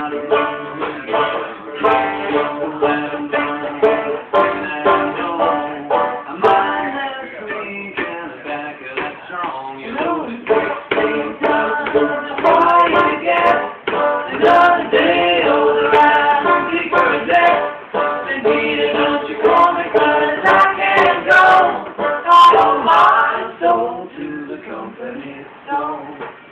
Another day all around, keep her dead. Indeed, don't you call me, 'cause I can't go. I don't mind, soul to the company store.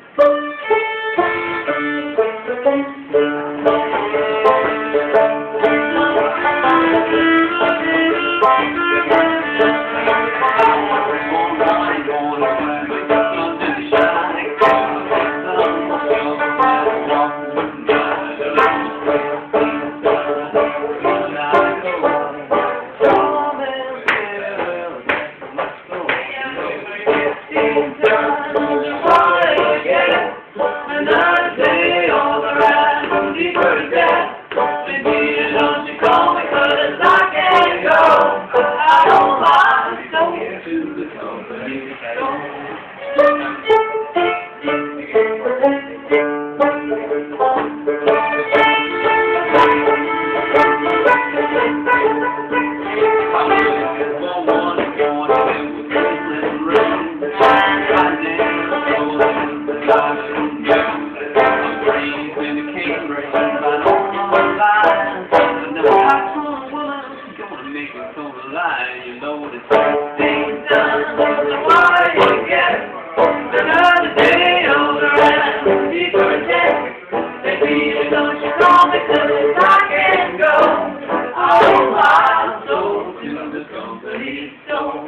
You know the thing's done, so why you get another day on the run? Keep her dead. Baby, don't you call me, 'cause I can't go. All my soul to the company store.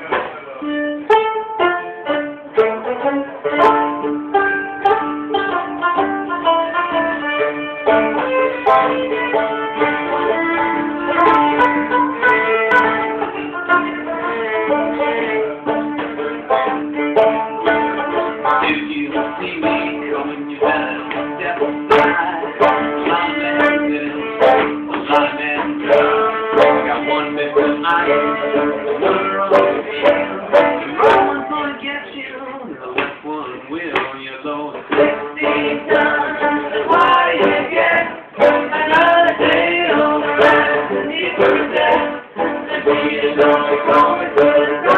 Don't you call me, 'cause